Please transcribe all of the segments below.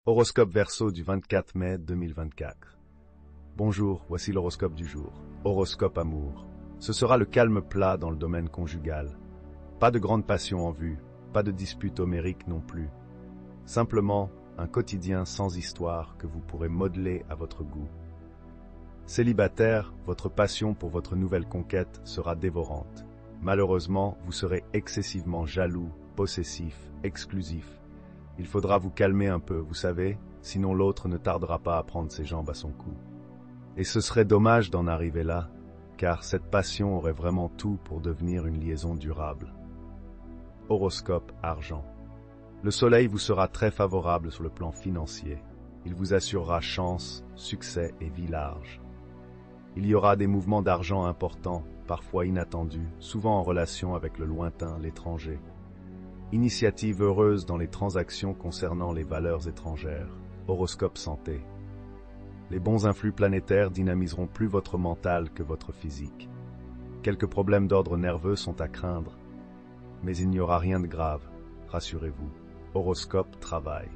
Horoscope Verseau du 24 mai 2024. Bonjour, voici l'horoscope du jour. Horoscope amour. Ce sera le calme plat dans le domaine conjugal. Pas de grande passion en vue, pas de dispute homérique non plus. Simplement, un quotidien sans histoire que vous pourrez modeler à votre goût. Célibataire, votre passion pour votre nouvelle conquête sera dévorante. Malheureusement, vous serez excessivement jaloux, possessif, exclusif. Il faudra vous calmer un peu, vous savez, sinon l'autre ne tardera pas à prendre ses jambes à son cou. Et ce serait dommage d'en arriver là, car cette passion aurait vraiment tout pour devenir une liaison durable. Horoscope argent. Le soleil vous sera très favorable sur le plan financier. Il vous assurera chance, succès et vie large. Il y aura des mouvements d'argent importants, parfois inattendus, souvent en relation avec le lointain, l'étranger. Initiative heureuse dans les transactions concernant les valeurs étrangères. Horoscope santé. Les bons influx planétaires dynamiseront plus votre mental que votre physique. Quelques problèmes d'ordre nerveux sont à craindre, mais il n'y aura rien de grave, rassurez-vous. Horoscope travail.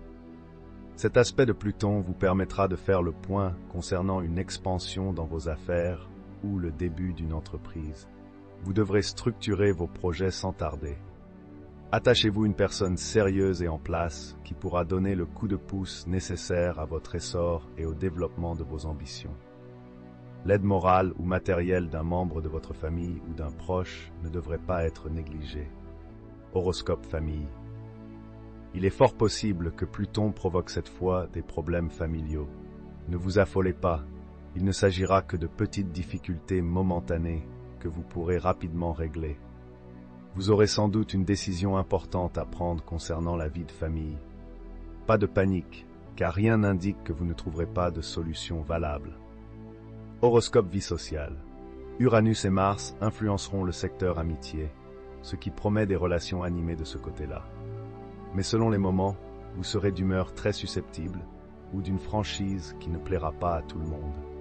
Cet aspect de Pluton vous permettra de faire le point concernant une expansion dans vos affaires ou le début d'une entreprise. Vous devrez structurer vos projets sans tarder. Attachez-vous une personne sérieuse et en place qui pourra donner le coup de pouce nécessaire à votre essor et au développement de vos ambitions. L'aide morale ou matérielle d'un membre de votre famille ou d'un proche ne devrait pas être négligée. Horoscope famille. Il est fort possible que Pluton provoque cette fois des problèmes familiaux. Ne vous affolez pas, il ne s'agira que de petites difficultés momentanées que vous pourrez rapidement régler. Vous aurez sans doute une décision importante à prendre concernant la vie de famille. Pas de panique, car rien n'indique que vous ne trouverez pas de solution valable. Horoscope vie sociale. Uranus et Mars influenceront le secteur amitié, ce qui promet des relations animées de ce côté-là. Mais selon les moments, vous serez d'humeur très susceptible ou d'une franchise qui ne plaira pas à tout le monde.